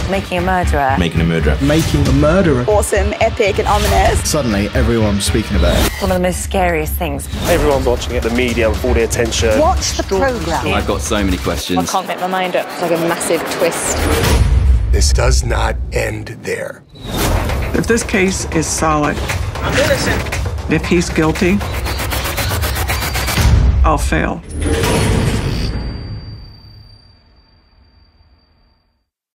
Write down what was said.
Making a murderer. Making a murderer. Making a murderer. Awesome, epic and ominous. Suddenly, everyone's speaking about it. One of the most scariest things. Everyone's watching it, the media with all the attention. Watch the programme. I've got so many questions. I can't make my mind up. It's like a massive twist. This does not end there. If this case is solid, I'm innocent. if he's guilty, I'll fail.